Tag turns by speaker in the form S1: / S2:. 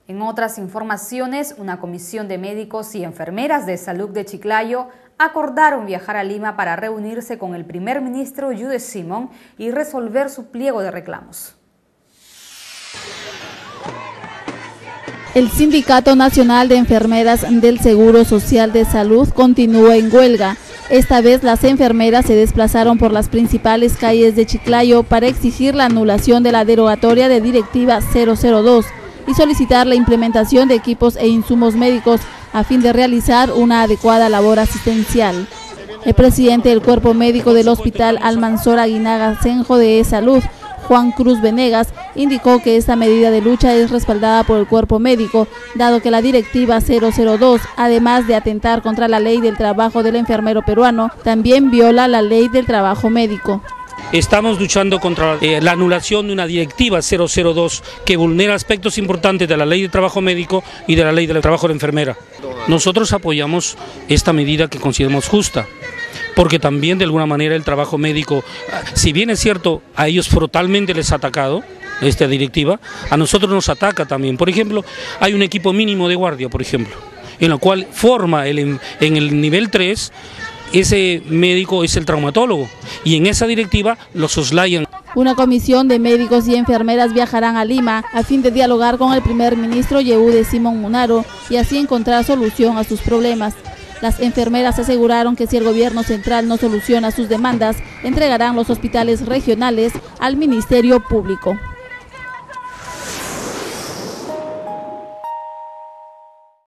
S1: En otras informaciones, una comisión de médicos y enfermeras de salud de Chiclayo acordaron viajar a Lima para reunirse con el primer ministro Yude Simón y resolver su pliego de reclamos.
S2: El Sindicato Nacional de Enfermeras del Seguro Social de Salud continúa en huelga. Esta vez las enfermeras se desplazaron por las principales calles de Chiclayo para exigir la anulación de la derogatoria de Directiva 002 y solicitar la implementación de equipos e insumos médicos a fin de realizar una adecuada labor asistencial. El presidente del Cuerpo Médico del Hospital Almanzor Aguinaga Senjo de Salud, Juan Cruz Venegas, indicó que esta medida de lucha es respaldada por el cuerpo médico, dado que la Directiva 002, además de atentar contra la ley del trabajo del enfermero peruano, también viola la ley del trabajo médico.
S3: Estamos luchando contra la anulación de una Directiva 002 que vulnera aspectos importantes de la ley de trabajo médico y de la ley del trabajo de enfermera. Nosotros apoyamos esta medida que consideramos justa, porque también de alguna manera el trabajo médico, si bien es cierto, a ellos frontalmente les ha atacado esta directiva, a nosotros nos ataca también. Por ejemplo, hay un equipo mínimo de guardia, por ejemplo, en lo cual forma en el nivel 3, ese médico es el traumatólogo, y en esa directiva lo soslayan.
S2: Una comisión de médicos y enfermeras viajarán a Lima a fin de dialogar con el primer ministro Yude Simón Munaro y así encontrar solución a sus problemas. Las enfermeras aseguraron que si el gobierno central no soluciona sus demandas, entregarán los hospitales regionales al Ministerio Público.